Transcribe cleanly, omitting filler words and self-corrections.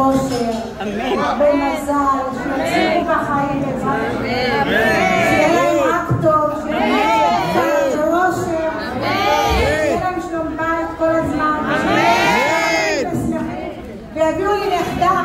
אושר, הרבה מזל, שיצליחו בחיים בעזרת השם, שיהיה להם רק טוב, שיהיה להם שמחה ואושר, שיהיה להם שלום בית כל הזמן, ויביאו לי נכדה